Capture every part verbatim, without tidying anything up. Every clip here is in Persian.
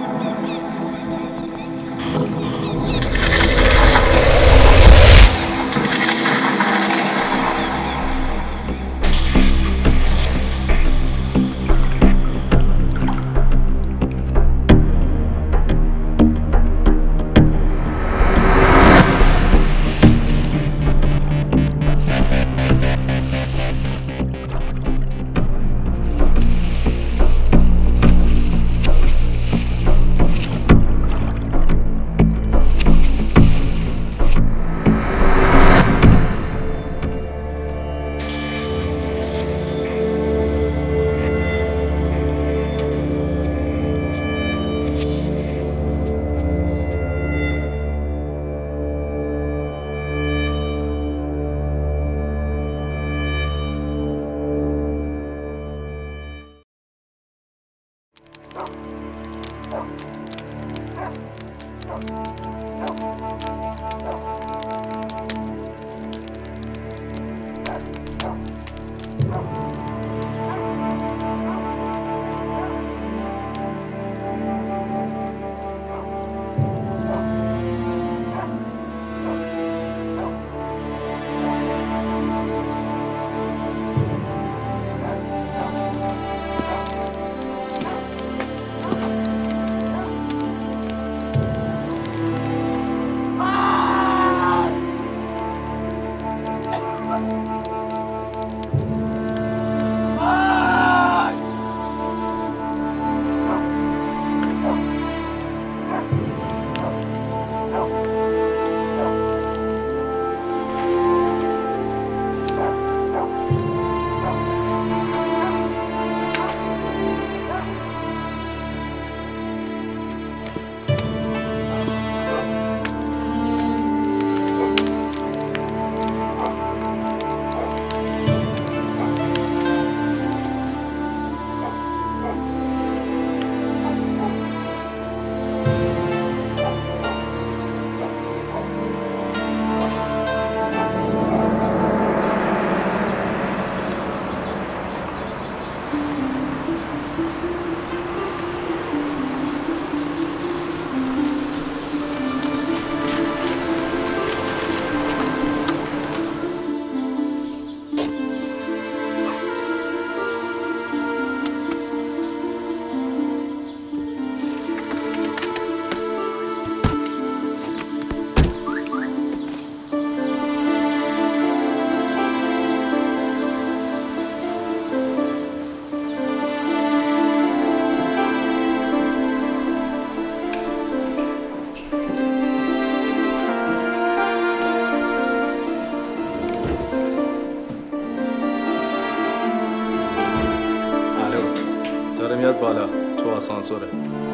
میاد بالا تو آسانسوره.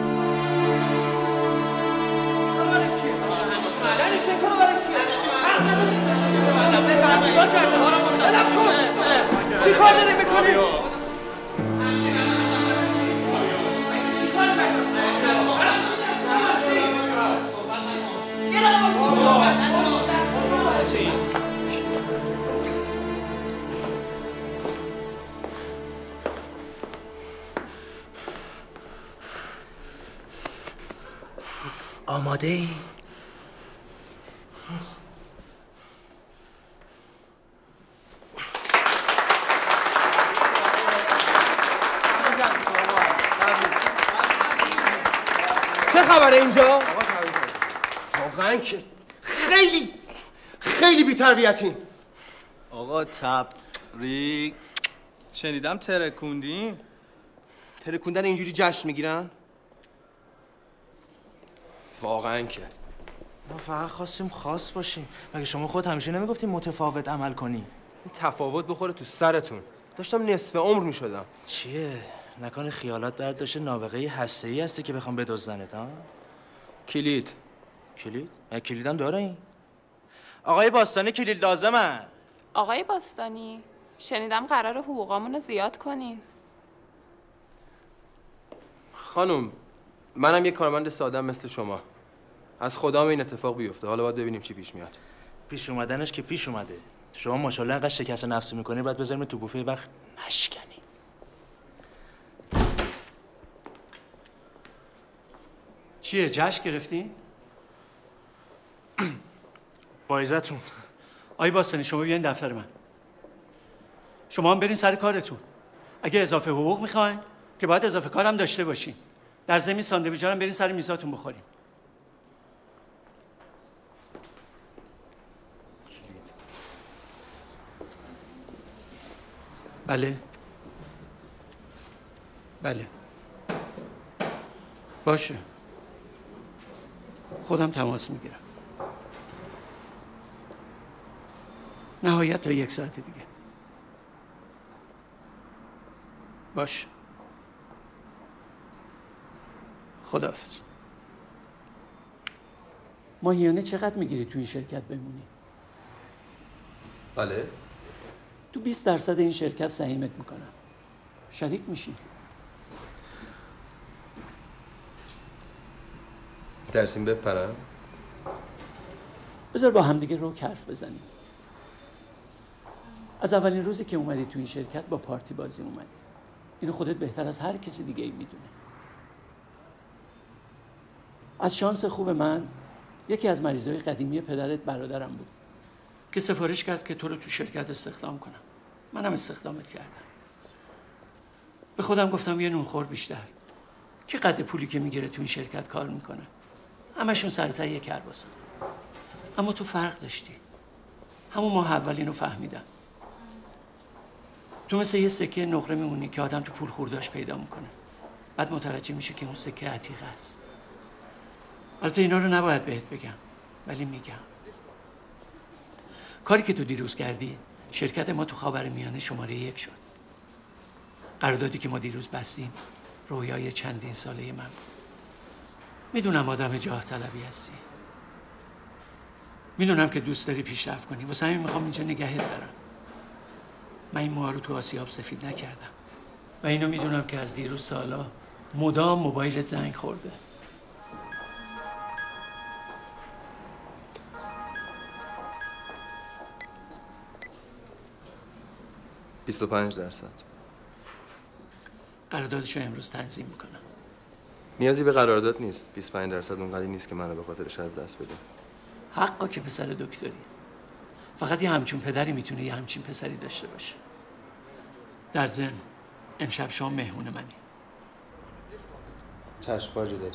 چی کار داری میکنی؟ آماده ای؟ چه خبره اینجا؟ واقعا که خیلی خیلی بی‌تربیتین. آقا تبریک. شنیدم ترکوندین. ترکوندن اینجوری جشن میگیرن؟ واقعا که ما فقط خواستیم خاص باشیم. مگه شما خود همیشه نمیگفتیم متفاوت عمل کنی؟ این تفاوت بخوره تو سرتون. داشتم نصف عمر میشدم. چیه؟ نکنه خیالات درد داشته نابغه هسته‌ای هستی که بخوام بدزدنت ها؟ کلید. کلید؟ مگه کلیدم داره این؟ آقای باستانی کلید لازمه. آقای باستانی شنیدم قرار حقوقامونو زیاد کنین. خانم منم یک کارمند ساده‌ام مثل شما. از خدام این اتفاق بیفته. حالا باید ببینیم چی پیش میاد. پیش اومدنش که پیش اومده. شما ماشاءالله انقدر شکست نفسی میکنی باید بذاریم تو بوفه وقت نشکنی. چیه جشن گرفتین؟ با عزتون. آی باستانی شما بیاین دفتر من. شما هم برین سر کارتون. اگه اضافه حقوق میخواین که باید اضافه کارم داشته باشین. در ضمن ساندویچا هم برین سر میزاتون بخوریم. بله. بله. باشه. خودم تماس میگیرم. نهایت تا یک ساعت دیگه. باشه. خداحافظ. ماهیانه چقدر میگیری تو این شرکت بمونی؟ بله. تو بیست درصد این شرکت سهیمت میکنم. شریک میشی. ترسیم بپرم؟ بذار با همدیگه روک حرف بزنیم. از اولین روزی که اومدی تو این شرکت با پارتی بازی اومدی. اینو خودت بهتر از هر کسی دیگه ای میدونه. از شانس خوب من یکی از مریضای قدیمی پدرت برادرم بود که سفارش کرد که تو رو تو شرکت استخدام کنم. منم استخدامت کردم. به خودم گفتم یه نونخور بیشتر. کی قد پولی که میگیره تو این شرکت کار میکنه؟ همشون سرتا یک کرباسن. اما تو فرق داشتی. همون ماه اول اینو فهمیدم. تو مثل یه سکه نقره میمونی که آدم تو پول خورداش پیدا میکنه. بعد متوجه میشه که اون سکه عتیقه است. البته اینا رو نباید بهت بگم، ولی میگم. کاری که تو دیروز کردی، شرکت ما تو خاورمیانه شماره یک شد. قراردادی که ما دیروز بستیم، رویای چندین ساله من بود. میدونم آدم جاه طلبی هستی. میدونم که دوست داری پیشرفت کنی. واسه همین میخوام اینجا نگهت دارم. من این موها رو تو آسیاب سفید نکردم. و اینو میدونم که از دیروز تا حالا مدام موبایل زنگ خورده. بیست و پنج درصد. قراردادشو امروز تنظیم میکنم. نیازی به قرارداد نیست. بیست و پنج درصد اونقدری نیست که منو به خاطرش از دست بدم. حقا که پسر دکتری. فقط یه همچون پدری میتونه یه همچین پسری داشته باشه. در ضمن امشب شام مهمون منی. چشم با اجازهتون.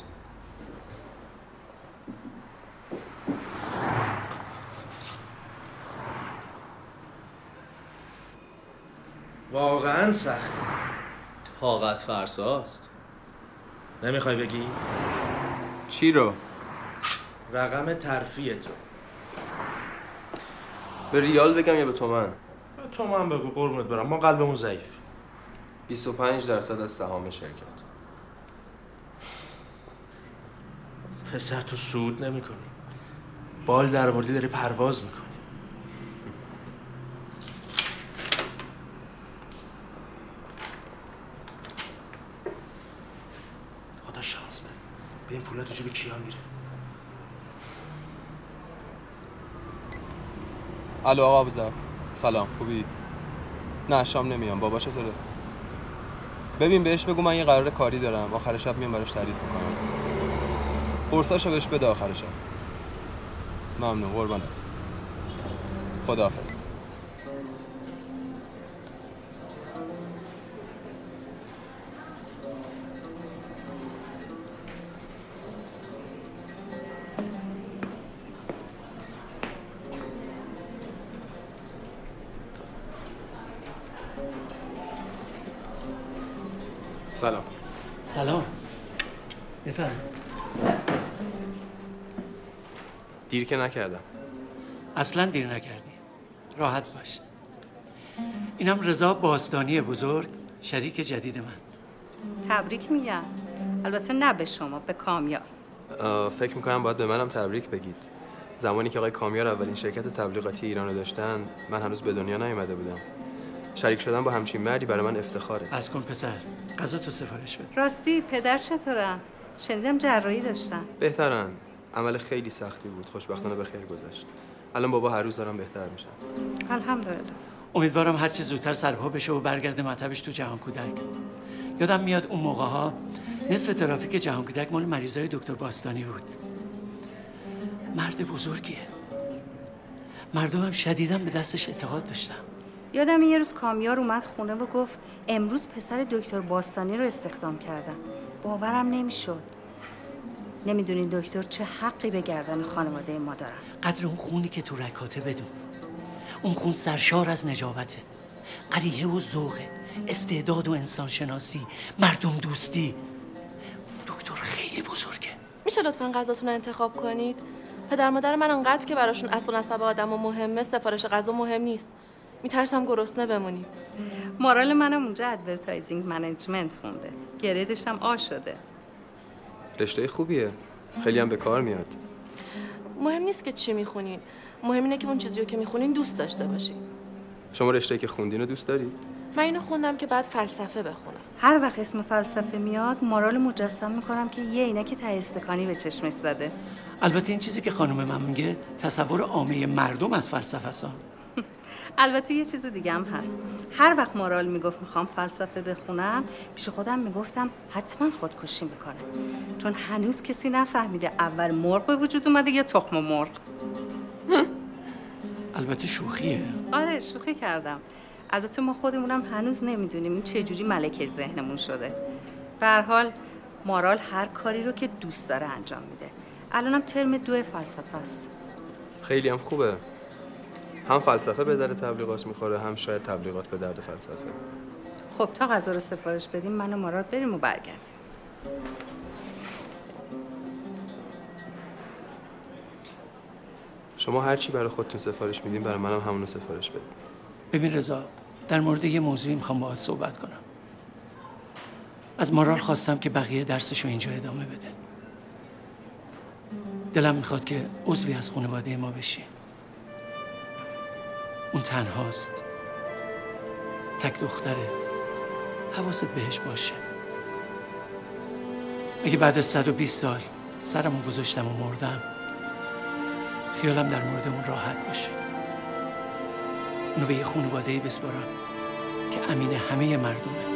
واقعا سخته. طاقت فرساست. نمیخوای بگی؟ چی رو؟ رقم ترفیع تو. به ریال بگم یا به تومن؟ به تومن بگو قربونت برم، ما قلبمون ضعیف. بیست و پنج درصد از سهام شرکت. پسر تو صعود نمی کنی. بال در آوردی داری پرواز میکنی. خدا شانس بده. به این پولا تو جیب کیا میره؟ الو آقا ابوذر، سلام، خوبی؟ نه شام نمیام. بابا چطوره؟ ببین بهش بگو من یه قرار کاری دارم، آخر شب میام براش تعریف میکنم. قرصاشو بهش بده آخر شب. ممنون قربانت. خداحافظ. سلام. سلام. بفرم. دیر که نکردم. اصلا دیر نکردی. راحت باش. اینم رضا باستانی بزرگ، شریک جدید من. تبریک میگم. البته نه به شما، به کامیار. فکر میکنم باید به منم تبریک بگید. زمانی که آقای کامیار اولین شرکت تبلیغاتی ایران رو داشتن، من هنوز به دنیا نیامده بودم. شریک شدن با همچین مردی برای من افتخاره. بس کن پسر. غذا تو سفارش بده. راستی پدر چطورن؟ شنیدم جراحی داشتن. بهترن. عمل خیلی سختی بود. خوشبختانه به خیر گذشت. الان بابا هر روز دارم بهتر میشن. الحمدلله. امیدوارم هر چه زودتر سرپا بشه و برگرده مطبش تو جهان کودک. یادم میاد اون موقع ها نصف ترافیک جهانکودک مال مریضای دکتر باستانی بود. مرد بزرگیه. مردمم شدیداً به دستش اعتقاد داشتم. یادم یه روز کامیار اومد خونه و گفت امروز پسر دکتر باستانی رو استخدام کردم. باورم نمیشد. نمیدونین دکتر چه حقی به گردن خانواده ما دارن. قدر اون خونی که تو رکاته بدون. اون خون سرشار از نجابته، قریحه و ذوقه، استعداد و انسانشناسی، مردم دوستی. دکتر خیلی بزرگه. میشه لطفاً غذاتون رو انتخاب کنید؟ پدر مادر من انقدر که براشون اصل و نسب آدم و مهمه، سفارش غذا مهم نیست. میترسم گرسنه بمونیم. مارال منم اونجا ادورتایزینگ منیجمنت خونده. گریدش هم آ شده. رشته خوبیه. خیلی هم به کار میاد. مهم نیست که چی میخونین. مهم اینه که اون چیزی رو که میخونین دوست داشته باشین. شما رشته که خوندین رو دوست دارید؟ من اینو خوندم که بعد فلسفه بخونم. هر وقت اسم فلسفه میاد مارال مجسم میکنم که یه عینک ته استکانی به چشمش زده. البته این چیزی که خانم من میگه تصور عامه مردم از فلسفه است. البته یه چیز دیگه هم هست. هر وقت مارال میگفت میخوام فلسفه بخونم، پیش خودم میگفتم حتما خودکشی میکنه، چون هنوز کسی نفهمیده اول مرغ به وجود اومده یا تخم مرغ. البته شوخیه. آره شوخی کردم. البته ما خودمونم هنوز نمیدونیم این چه جوری ملکه ذهنمون شده. به هر حال مارال هر کاری رو که دوست داره انجام میده. الانم ترم دو فلسفه است. خیلی هم خوبه. هم فلسفه به درد تبلیغات میخوره، هم شاید تبلیغات به درد فلسفه. خب تا غذا رو سفارش بدیم من و مارال بریم و برگردیم. شما هر چی برای خودتون سفارش میدین برای منم همون رو سفارش بدین. ببین رضا، در مورد یه موضوعی میخوام باهات صحبت کنم. از مارال خواستم که بقیه درسشو اینجا ادامه بده. دلم میخواد که عضوی از خانواده ما بشی. اون تنهاست، تک دختره، حواست بهش باشه. اگه بعد از صد و بیست سال سرمو گذاشتم و مردم، خیالم در مورد اون راحت باشه. اونو به یه خانواده‌ای بسپارم که امین همه مردمه.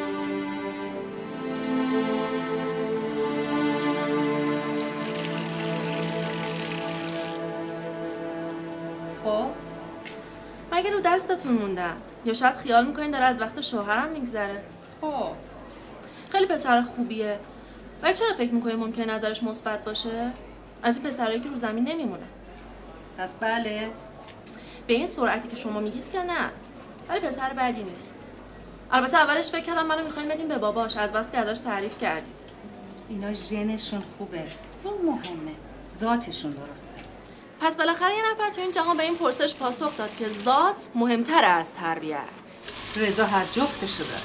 خب مگه رو دستتون موندن؟ یا شاید خیال میکنین داره از وقت شوهرم میگذره؟ خب خیلی پسر خوبیه، ولی چرا فکر میکنین ممکنه نظرش مثبت باشه؟ از این پسرایی که رو زمین نمیمونه. پس بله؟ به این سرعتی که شما میگید که نه، ولی پسر بدی نیست. البته اولش فکر کردم منو میخواین بدین به باباش، از بس که ازش تعریف کردید. اینا ژنشون خوبه، اون مهمه، ذاتشون درسته. پس بالاخره یه نفر تو این جهان به این پرسش پاسخ داد که ذات مهمتره از تربیت. رضا هر جفتشو داره.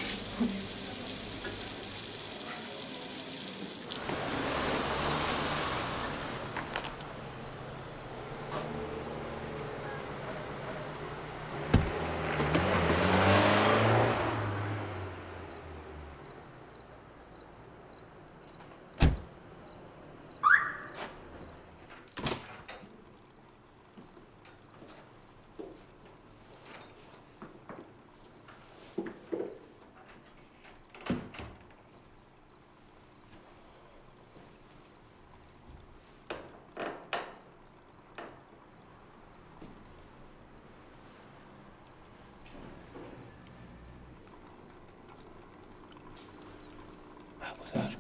ابوذر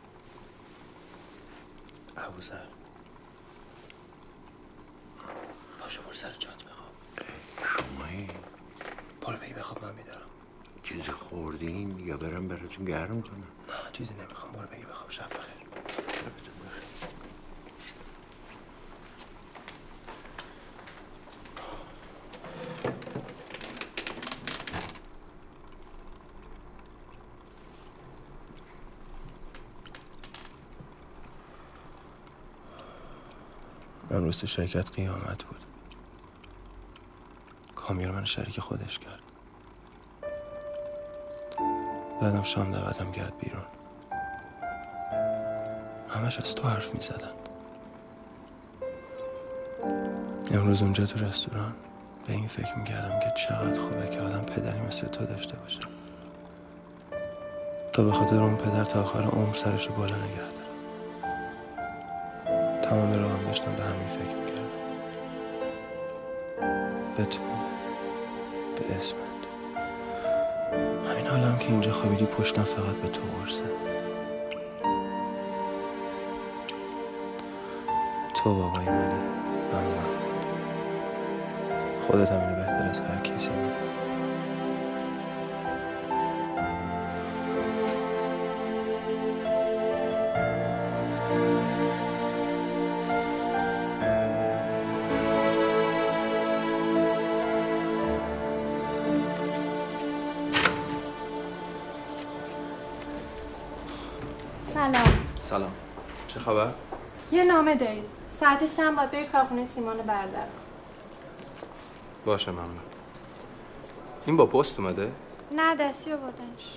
ابوذر پاشو برو سر جات بخواب. شمایی؟ برو بگی بخواب من میدارم. چیزی خوردین یا برم براتون گرم کنم؟ نه چیزی نمیخوام، برو بگی بخواب. شب بخیر. امروز تو شرکت قیامت بود. کامیار من شریک خودش کرد. بعدم شام دعوتم کرد بیرون. همش از تو حرف می زدن. امروز اونجا تو رستوران به این فکر می کردم که چقدر خوبه که آدم پدری مثل تو داشته باشه. تا به خاطر اون پدر تا آخر عمر سرش رو بالا نگه دارم. تمام راهم داشتم به همین فکر میکردم، به تو، به اسمت. همین حالا هم که اینجا خوابیدی پشتم فقط به تو قرصه. تو بابای منی، اما محمود. خودت هم اینو بهتر از هر کسی میدونی. سلام. سلام. چه خبر؟ یه نامه دارید. ساعت سه هم باید برید کارخونه سیمان برادر. باشه ممنون. این با پست اومده؟ نه دستی آوردنش.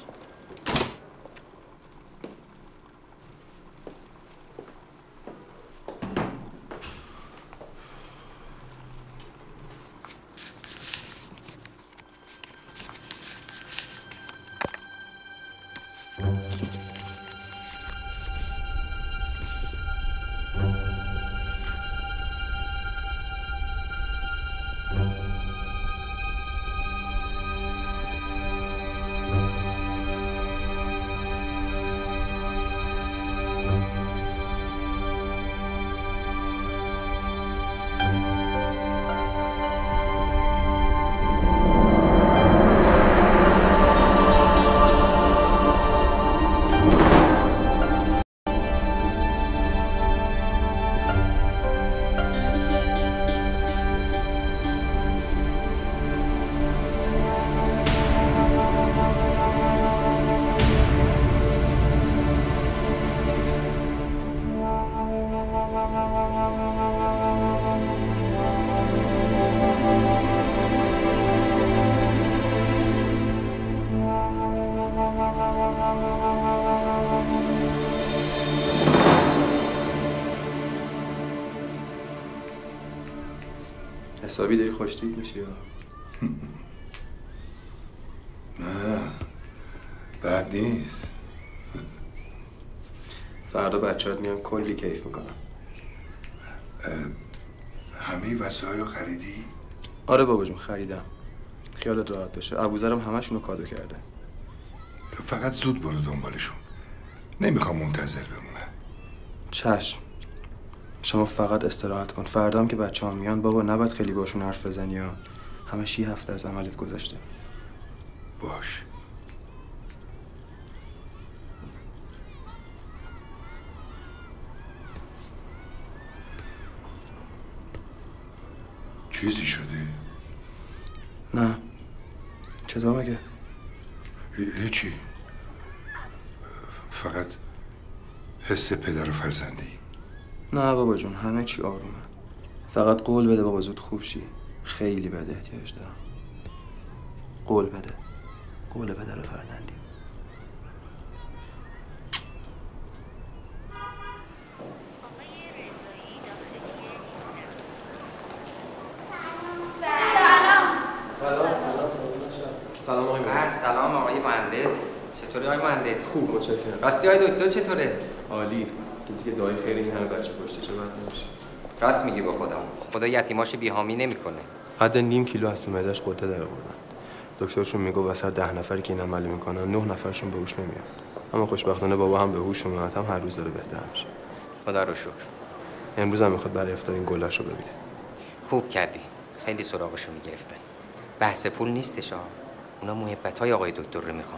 حسابی داری خوشتیپ میشی یا؟ نه بد نیست. فردا بچه‌هات میان کلی کیف میکنن. همه وسایل رو خریدی؟ آره بابا جون خریدم. خیالت راحت باشه. ابوذرم همشونو کادو کرده. فقط زود برو دنبالشون. نمیخوام منتظر بمونم. چشم. شما فقط استراحت کن. فردا هم که بچه ها میان بابا نباید خیلی باشون حرف بزنی ها. همش یه هفته از عملت گذشته. باش. چیزی شده؟ نه. چطور مگه؟ هیچی. فقط حس پدر و فرزندی. نه بابا جون همه چی آرومه. فقط قول بده بابا زود خوب شی. خیلی بده احتیاج دارم. قول بده. قول پدر و فرزندی. سلام آقای مهندس. سلام آقای مهندس. چطوری آقای مهندس؟ خوب متشکرم. راستی آقای دکتر چطوره؟ عالی. کسی که دعای خیر این همه بچه پشتشه بد نمیشه. راست میگی به خدا. خدا یتیماش بی‌حامی نمیکنه. قد نیم کیلو هست معده‌اش قده در آوردن. دکترشون میگه واسه ده نفری که این عمل میکنن نه نفرشون به هوش نمیاد. اما خوشبختانه بابا هم به هوش اومد، هم هر روز داره بهتر میشه. خدا رو شکر. امروز هم میخواد برای افطار این گلش رو ببینه. خوب کردی. خیلی سراغشو میگرفتن. بحث پول نیستش ها. اونا محبت‌های آقای دکتر رو میخوان.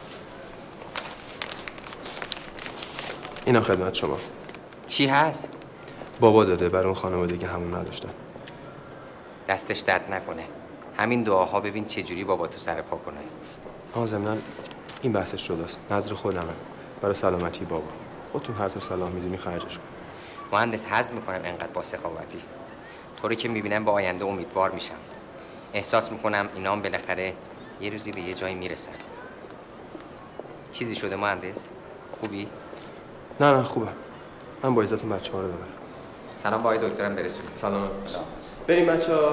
اینم خدمت شما. چی هست؟ بابا داده برای اون خانواده که همون نداشتن. دستش درد نکنه. همین دعاها ببین چه جوری بابا تو سر پا کنه. ها ضمناً این بحثش شداست. نظر خودمه. برای سلامتی بابا. خودتون هر طور صلاح میدونی خرجش کن. مهندس هضم میکنم انقدر با سخاوتی. طوری که میبینم با آینده امیدوار میشم. احساس میکنم اینام بالاخره یه روزی به یه جایی میرسن. چیزی شده مهندس؟ خوبی؟ نه نه خوبه. من با عزتون بچه‌ها رو ببرم. سلام با آقای دکترم برسونید. سلام. بریم بچه‌ها.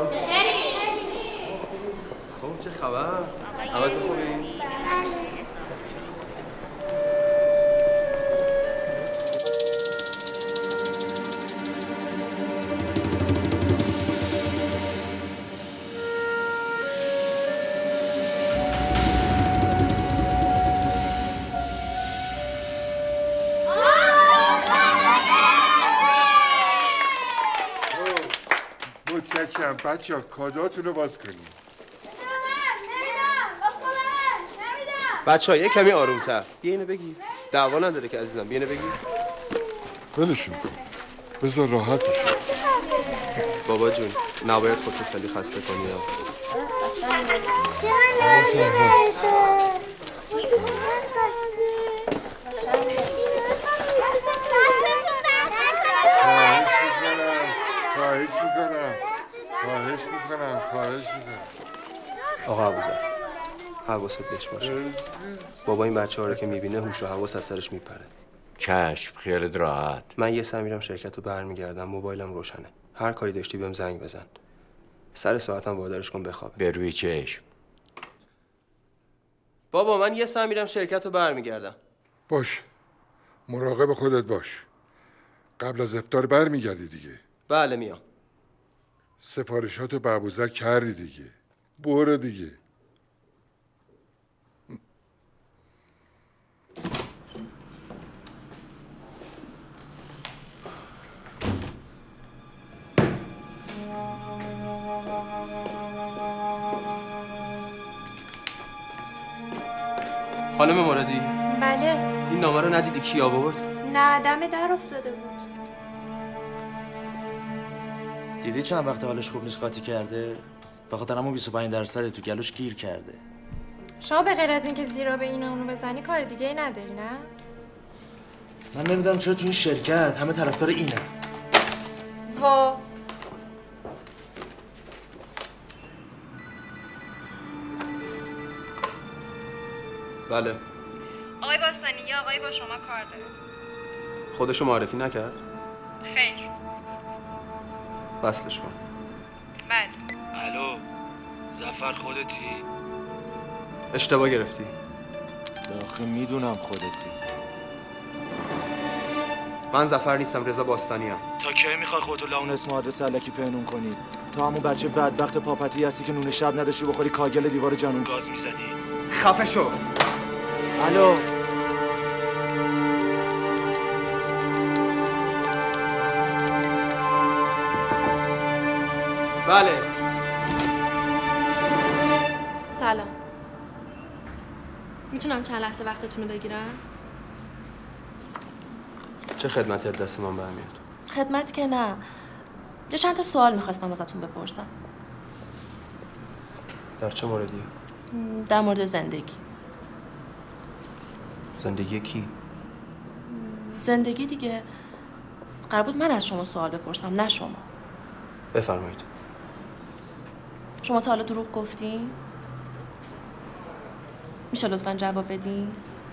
خب چه خبر؟ همتون خوبی؟ کم بچه ها کاداتون رو باز کنیم. بچه ها یه کمی آرومتر. بیا اینو بگی. دعوا نداره که عزیزم. بیا اینو بگی. ولشون کن. بذار راحت بشه. بابا جون نباید خودتو خیلی خسته کنی ها. خواهش میکنم خواهش میکنم خواهش میکنم آقا ابوذر حواست بهش باشه. بابا این بچه ها رو که میبینه هوش و حواس از سرش میپره. چشم خیالت راحت. من یه سر میرم شرکت رو برمیگردم. موبایلم روشنه. هر کاری داشتی بهم زنگ بزن. سر ساعتم وادارش کن بخوابه. به روی چشم. بابا من یه سر میرم شرکت رو برمیگردم. باش مراقب خودت باش. قبل از افطار برمیگردی دیگه. بله میام. سفارشاتو به ابوذر کردی دیگه. برو دیگه. خانم مرادی بله. این نامه رو ندیدی کی آورد؟ نه دم در افتاده بود. دیدی چند وقت حالش خوب نیست قاطی کرده؟ بخاطر همون بیست و پنج درصد تو گلوش گیر کرده. شما به غیر از اینکه زیرا به این اونو بزنی کار دیگه ای نداری نه؟ من نمیدونم چرا تو این شرکت همه طرفدار اینه. وا بله. آقای باستانی یه آقایی با شما کار داره. خودشو معرفی نکرد؟ خیر. وصلش کن. بله. الو ظفر خودتی؟ اشتباه گرفتی. آخه میدونم خودتی. من ظفر نیستم رضا باستانی ام. تا کی میخوای خودتو لاون اسم و آدرس الکی پنهون کنی؟ تا همون بچه بدبخت پاپتی هستی که نون شب نداشتی بخوری کاگل دیوار جنون گاز میزدی. خفه شو. الو بله. سلام. میتونم چند لحظه وقتتون رو بگیرم؟ چه خدمتی از دست من برمیاد؟ خدمت که نه. یه چند تا سوال میخواستم ازتون بپرسم. در چه موردی؟ در مورد زندگی. زندگی کی؟ زندگی دیگه. قرار بود من از شما سوال بپرسم نه شما. بفرمایید. شما تا حالا دروغ گفتین؟ میشه لطفاً جواب بدین؟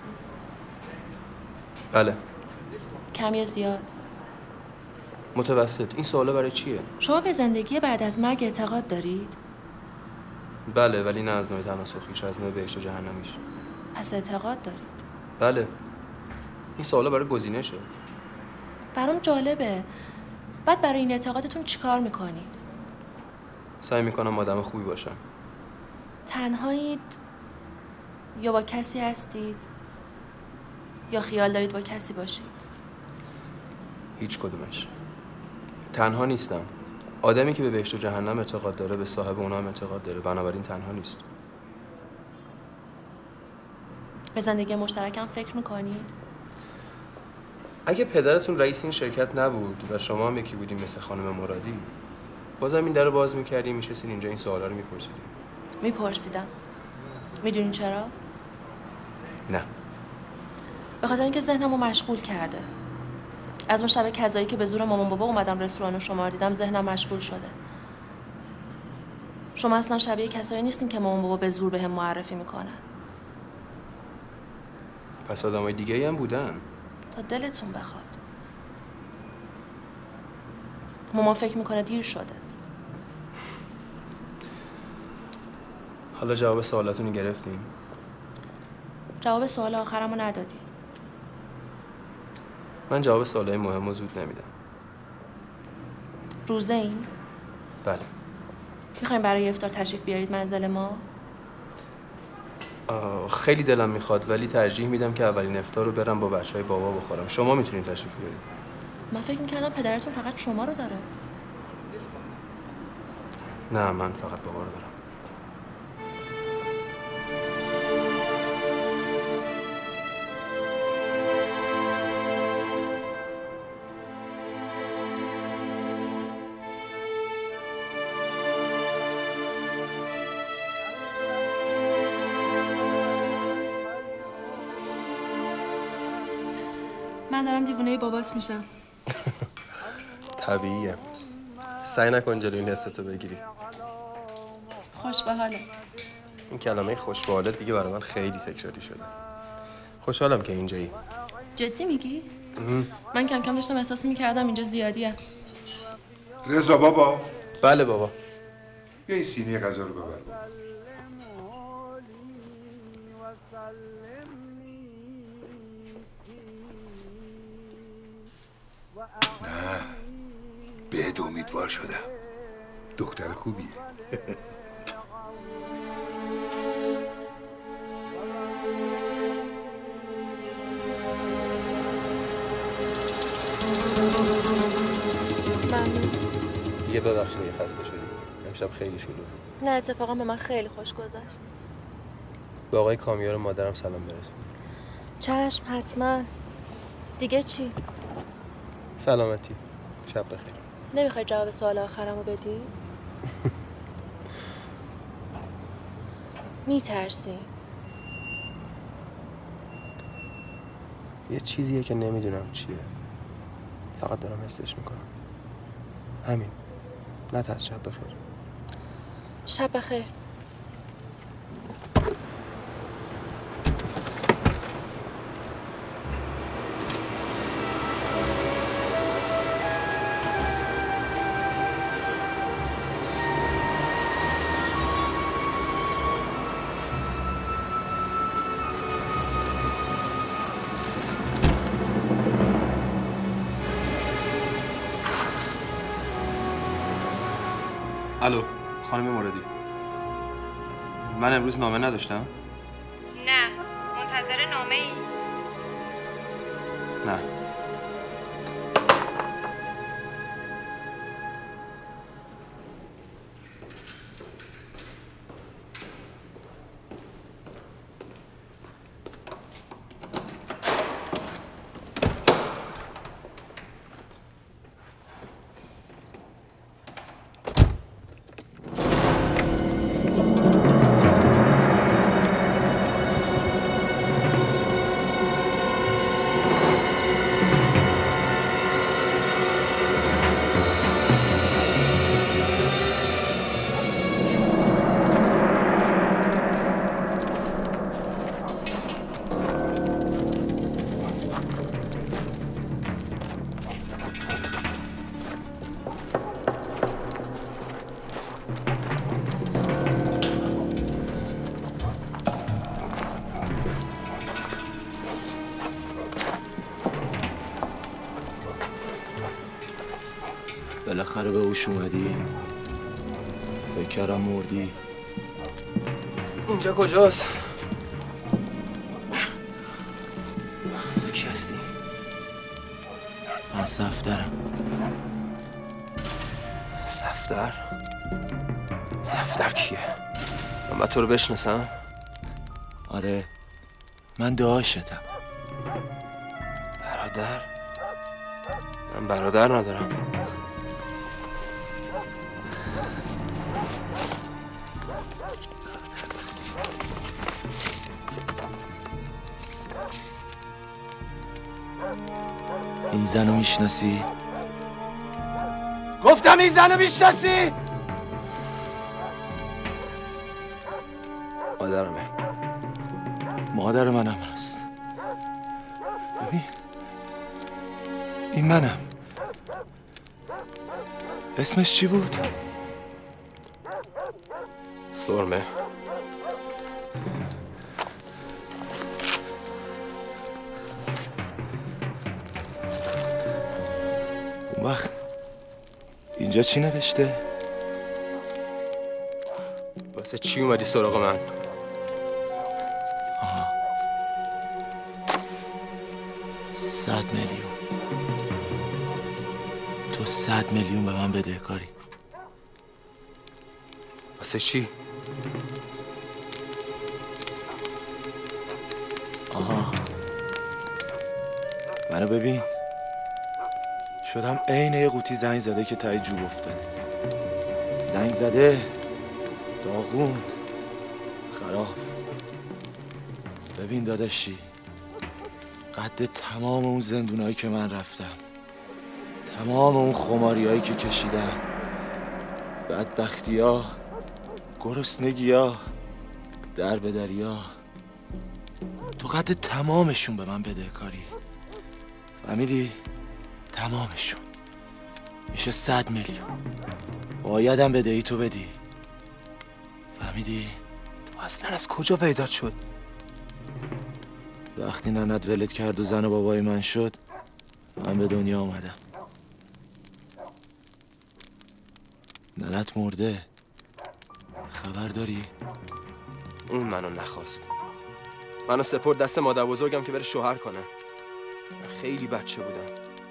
بله. کم یا زیاد؟ متوسط. این سوالا برای چیه؟ شما به زندگی بعد از مرگ اعتقاد دارید؟ بله ولی نه از نوع تناسخیش، از نوع بهشت و جهنمیش. پس اعتقاد دارید؟ بله. این سوالا برای گزینشه. برام جالبه. بعد برای این اعتقادتون چیکار میکنید؟ سعی میکنم آدم خوبی باشم. تنهایید یا با کسی هستید یا خیال دارید با کسی باشید؟ هیچ کدومش. تنها نیستم. آدمی که به بهشت و جهنم اعتقاد داره به صاحب اونها هم اعتقاد داره، بنابراین تنها نیست. به زندگی مشترکم فکر میکنید؟ اگه پدرتون رئیس این شرکت نبود و شما هم یکی بودیم مثل خانم مرادی، بازم این در رو باز میکردیم میشستین اینجا این سوالا رو میپرسیدیم. میپرسیدم. میدونین چرا؟ نه. به خاطر اینکه ذهنمو مشغول کرده. از اون شب کذایی که به زور مامان بابا اومدم رستوران شما رو دیدم ذهنم مشغول شده. شما اصلا شبیه کسایی نیستین که مامان بابا به زور بهم معرفی میکنن. پس آدمای دیگه‌ای هم بودن. تا دلتون بخواد. مامان فکر میکنه دیر شده. حالا جواب سوالاتونو گرفتیم؟ جواب سوال آخرمو ندادی. من جواب سوالای مهم و زود نمیدم. روزه این؟ بله. میخوایم برای افطار تشریف بیارید منزل ما؟ خیلی دلم میخواد ولی ترجیح میدم که اولین افطار رو برم با بچهای بابا بخورم. شما میتونید تشریف بیارید. من فکر میکردم پدرتون فقط شما رو داره. نه من فقط بابا رو دارم. من دارم دیوونه بابات میشم. طبیعیه. سعی نکن جلوی این حستو بگیری. خوش به حالت. این کلمه خوش به حالت دیگه برای من خیلی تکراری شده. خوشحالم که اینجایی. جدی میگی؟ من کم کم داشتم احساس میکردم اینجا زیادیه. رضا بابا. بله بابا. بیا این سینی غذا رو ببر. نه بهت امیدوار شدم. دختر خوبیه. ممنون. دیگه ببخشید یه خسته شدی. امشب خیلی شلوغ بود. نه اتفاقا به من خیلی خوش گذشت. به آقای کامیار مادرم سلام برسون. چشم حتما. دیگه چی؟ سلامتی. شب بخیر. نمیخوای جواب سوال آخرمو بدی؟ میترسی؟ یه چیزیه که نمیدونم چیه. فقط دارم حسش میکنم. همین. نترس. شب بخیر. شب بخیر. الو خانم مرادی. من امروز نامه نداشتم؟ نه منتظر نامه ای؟ نه. بالاخره به هوش اومدی؟ فکر کردم مردی. اینجا کجاست؟ تو کی هستی؟ من صفدرم. صفدر؟ صفدر کیه؟ من باید تو رو بشناسم؟ آره من داشتم. برادر؟ من برادر ندارم. این زنو میشناسی؟ گفتم این زنو میشناسی؟ مادرمه. مادر منم هست. ببین این منم. اسمش چی بود؟ سرمه. اون وقت اینجا چی نوشته؟ واسه چی اومدی سراغ من؟ آها صد میلیون. تو صد میلیون به من بدهکاری. واسه چی؟ آها منو ببین، شدم عین یه قوطی زنگ زده که تای جوب افتاده. زنگ زده، داغون، خراب. ببین داداشی، قد تمام اون زندونایی که من رفتم، تمام اون خماریایی که کشیدم، بدبختی‌ها، گرسنگی‌ها، در به دریا، تو قد تمامشون به من بدهکاری. فهمیدی؟ تمامشون میشه صد میلیون. بایدم بدهی تو بدی. فهمیدی؟ تو اصلا از کجا پیدا شد؟ وقتی ننت ولد کرد و زن و بابای من شد، من به دنیا آمدم. ننت مرده، خبر داری؟ اون منو نخواست. منو سپرد دست مادر بزرگم که بره شوهر کنه. من خیلی بچه بودم.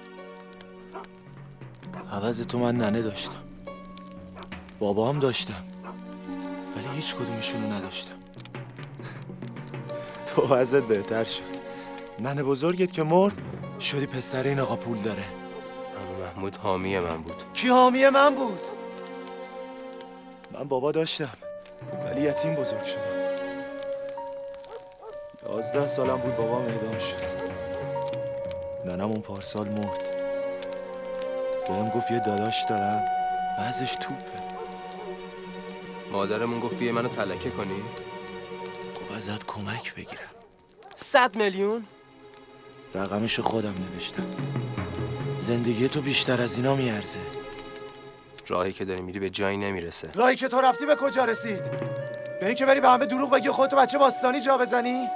عوض تو من ننه داشتم، بابا هم داشتم، ولی هیچ کدومشونو نداشتم. تو ازت بهتر شد. ننه بزرگت که مرد شدی پسر این آقا پول داره. اما محمود حامی من بود. کی حامی من بود؟ من بابا داشتم ولی یتیم بزرگ شدم. یازده سالم بود بابام اعدام شد. ننم اون پارسال مرد. بهم گفت یه داداش دارم بعضش توپه. مادرمون گفت بیای منو تلکه کنی؟ گفت ازت کمک بگیرم. صد میلیون؟ رقمشو خودم نوشتم. زندگی تو بیشتر از اینا میارزه. راهی که داری میری به جایی نمیرسه. راهی که تو رفتی به کجا رسید؟ به این که بری به همه دروغ بگی خودتو بچه باستانی جا بزنی؟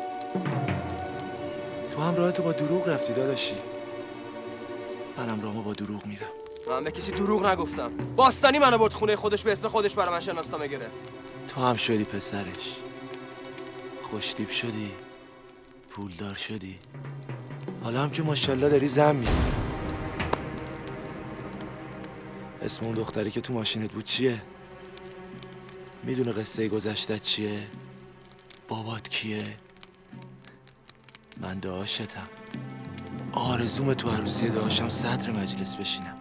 تو هم راهتو با دروغ رفتی داداشی. منم راهمو با دروغ میرم. من به کسی دروغ نگفتم. باستانی منو برد خونه خودش، به اسم خودش برای من شناسنامه گرفت. تو هم شدی پسرش. خوشتیپ شدی، پولدار شدی. حالا هم که ماشاءالله داری زن می‌کنی. اسم اون دختری که تو ماشینت بود چیه؟ میدونه قصه گذشتت چیه؟ بابات کیه؟ من داداشتم. آرزوم تو عروسی داداشم صدر مجلس بشینم.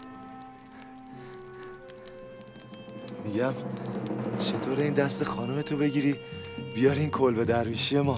میگم چطور این دست خانم تو بگیری بیار این کلبه درویشی ما؟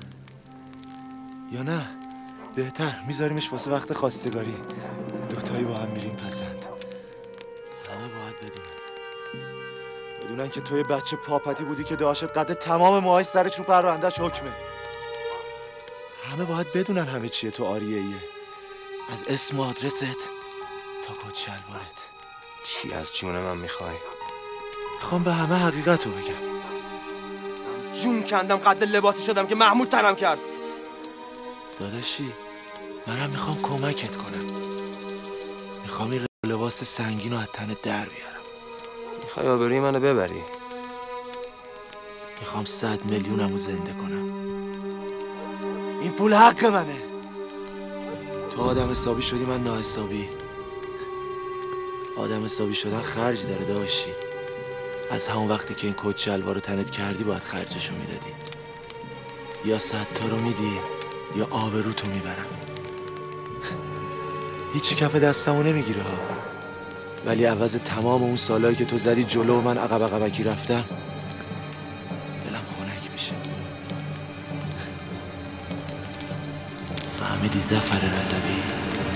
یا نه بهتر میذاریمش واسه وقت خواستگاری، دوتایی با هم میریم پسند. همه باید بدونن بدونن که توی بچه پاپتی بودی که داشت قد تمام موهای سرش رو پروندهش حکمه. همه باید بدونن همه چیه تو آریه ایه، از اسم و آدرست تا کت شلوارت. چی از جون من میخوای؟ میخوام به همه حقیقت رو بگم. جون کندم قد لباسی شدم که محمود تنم کرد. داداشی منم میخوام کمکت کنم. میخوام این لباس سنگین رو از تنت در بیارم. میخوای آبروی منو ببری؟ میخوام صد میلیونمو زنده کنم. این پول حق منه. تو آدم حسابی شدی، من ناحسابی. آدم حسابی شدن خرج داره داشی. از همون وقتی که این کت شلوار رو تنت کردی باید خرجشو میدادی. یا صد تا رو میدی یا آبروتو میبرم. هیچی کف دستمو نمیگیره ها، ولی عوض تمام اون سالایی که تو زدی جلو و من عقب عقبکی رفتم، دلم خنک میشه. فهمیدی ظفر رضوی؟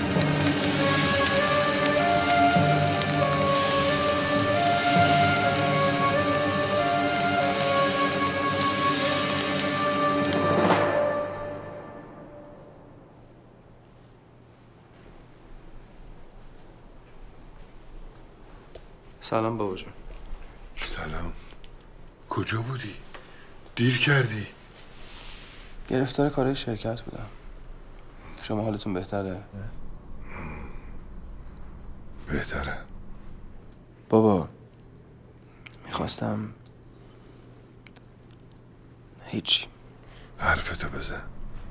سلام بابا جون. سلام. کجا بودی؟ دیر کردی. گرفتار کارهای شرکت بودم. شما حالتون بهتره؟ بهتره. بابا میخواستم هیچی. حرفتو بزن.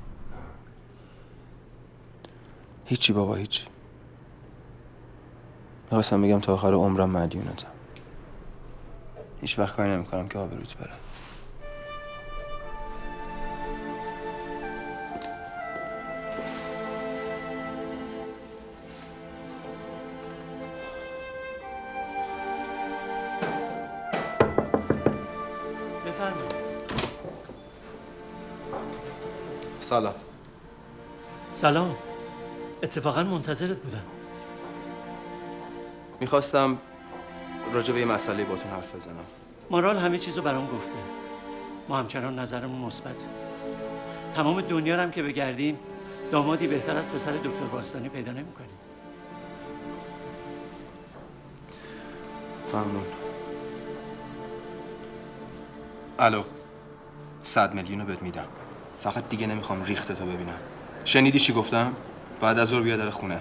هیچی بابا هیچی. میخواستم بگم تا آخر عمرم مدیونتم. هیچ وقت کاری نمی‌کنم که آبروت بره. بفرمایید. سلام. سلام. اتفاقا منتظرت بودم. میخواستم راجع به یه مسئله باتون حرف بزنم. مارال همه چیزو برام گفته. ما همچنان نظرمون مثبته. تمام دنیا رو هم که بگردیم دامادی بهتر از پسر دکتر باستانی پیدا نمی‌کنیم. ممنون. الو. صد میلیون رو بهت میدم. فقط دیگه نمیخوام ریختتو ببینم. شنیدی چی گفتم؟ بعد از ظهر بیا در خونه.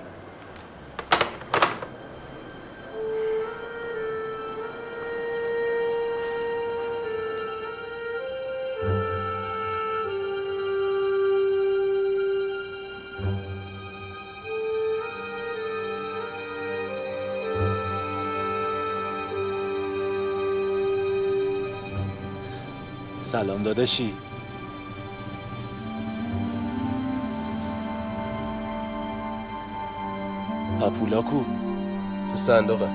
سلام داداشی. پاپولا کو؟ تو صندوقه.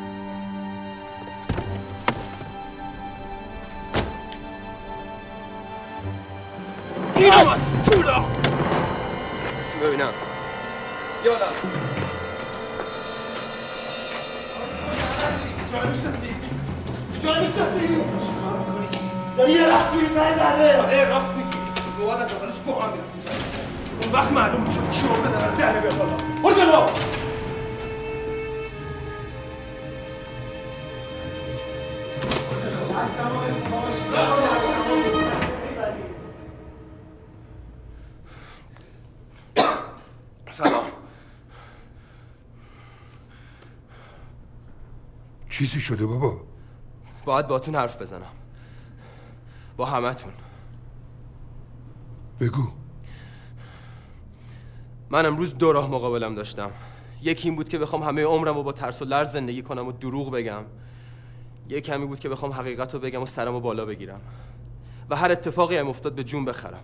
اینو باز پولا ببینم. یالا. جانو میشناسی؟ جانو میشناسی؟ چیکار میکنی؟ داری یه رفت توی ته دره. آره راست میگی. مواد از اولش با هم میرفت میزنی. اون وقت معلوم میشد چی موزه دارن دره بیا بالا. برو جلو. سلام. چیزی شده بابا؟ باید باتون حرف بزنم. با همتون. بگو. من امروز دو راه مقابلم داشتم. یکی این بود که بخوام همه عمرم رو با ترس و لرز زندگی کنم و دروغ بگم. یکی همین بود که بخوام حقیقت رو بگم و سرم رو بالا بگیرم و هر اتفاقی هم افتاد به جون بخرم.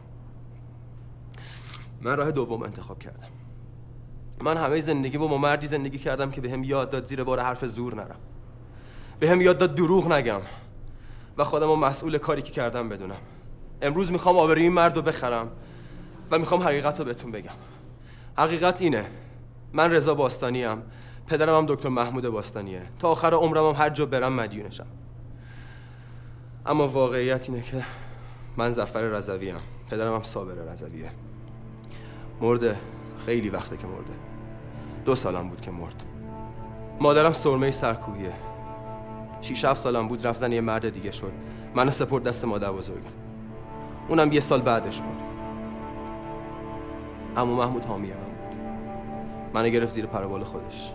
من راه دوم انتخاب کردم. من همه زندگی با مردی زندگی کردم که بهم یاد داد زیر بار حرف زور نرم. بهم یاد داد دروغ نگم و خودم رو مسئول کاری که کردم بدونم. امروز میخوام آبروی این مرد رو بخرم و میخوام حقیقت رو بهتون بگم. حقیقت اینه، من رضا باستانی ام. پدرم هم دکتر محمود باستانیه. تا آخر عمرم هم هر جا برم مدیونشم. اما واقعیت اینه که من ظفر رضوی ام. پدرم هم صابر رضویه. مرده. خیلی وقته که مرده. دو سالم بود که مرد. مادرم سرمه سرکوهیه. شیش هفت سالم بود رفت زن یه مرد دیگه شد. منو سپرد دست مادر بزرگم. اونم یه سال بعدش مرد. عمو محمود حامی هم بود. منو گرفت زیر پر و بال خودش.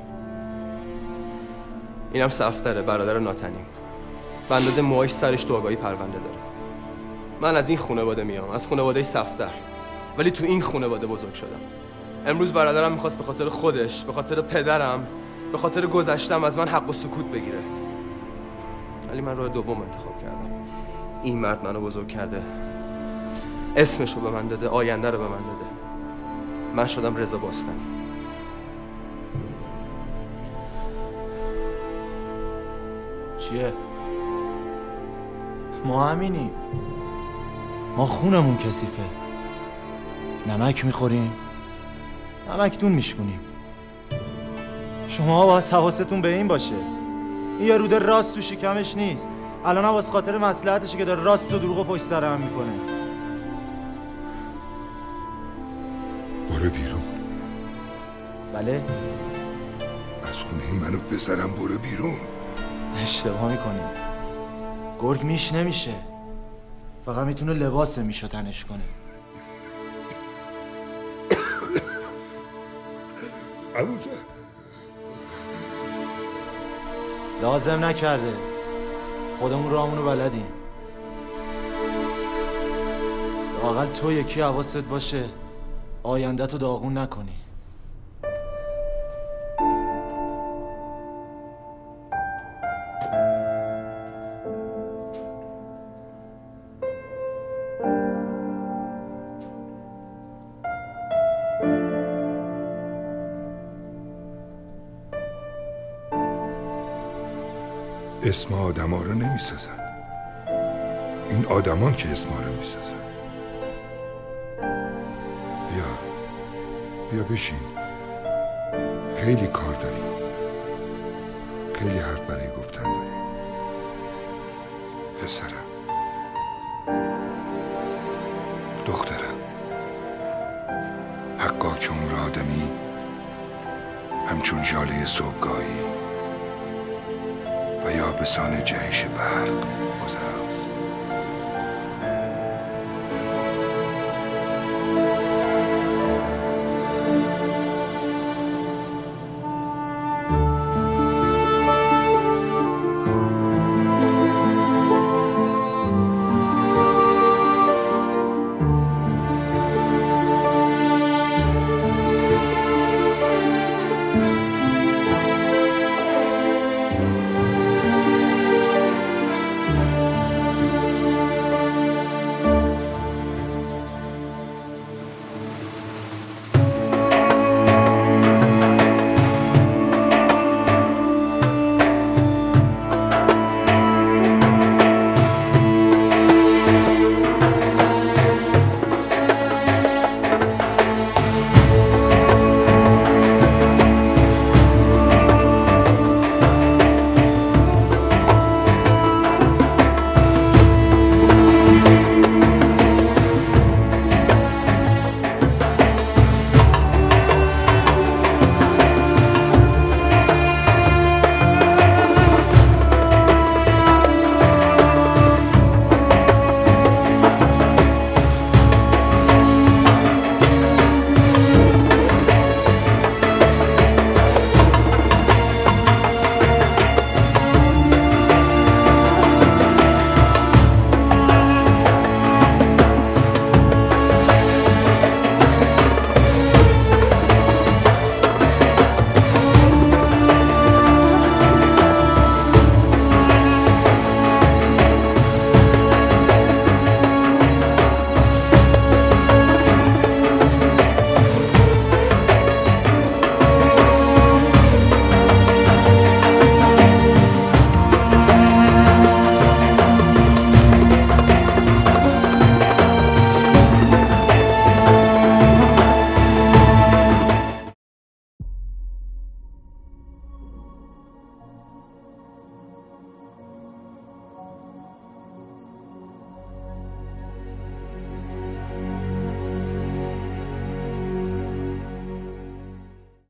اینم صفدره، برادر ناتنیم. به اندازه موهاش سرش تو آگاهی پرونده داره. من از این خانواده میام، از خانواده صفدر. ولی تو این خانواده بزرگ شدم. امروز برادرم میخواست به خاطر خودش، به خاطر پدرم، به خاطر گذشتم از من حق و سکوت بگیره. ولی من راه دوم انتخاب کردم. این مرد منو بزرگ کرده. اسمشو به من داده، آینده رو به من داده. من شدم رضا باستانی. چیه؟ ما همینیم. ما خونمون کثیفه. نمک میخوریم، نمکتون میشکنیم. شما باید حواستون به این باشه. این یه روده راست تو شکمش نیست. الان هم واسه خاطر مصلحتشه که داره راست و دروغ پشت سر هم میکنه. برو بیرون. بله؟ از خونه منو پسرم برو بیرون. اشتباه میکنی. گرگ میش نمیشه. فقط میتونه لباس میشو تنش کنه. ابوذر لازم نکرده. خودمون راهمونو بلدیم. لااقل تو یکی حواست باشه آینده تو داغون نکنی. اسم آدم ها رو نمی سازن، این آدمان که اسم ها رو می سازن. بیا بیا بشین، خیلی کار داریم، خیلی حرف برای گفتن داریم. پسرم، دخترم، حقا که عمر آدمی همچون ژاله صبحگاهی و یا بسان جهش برق گذرا.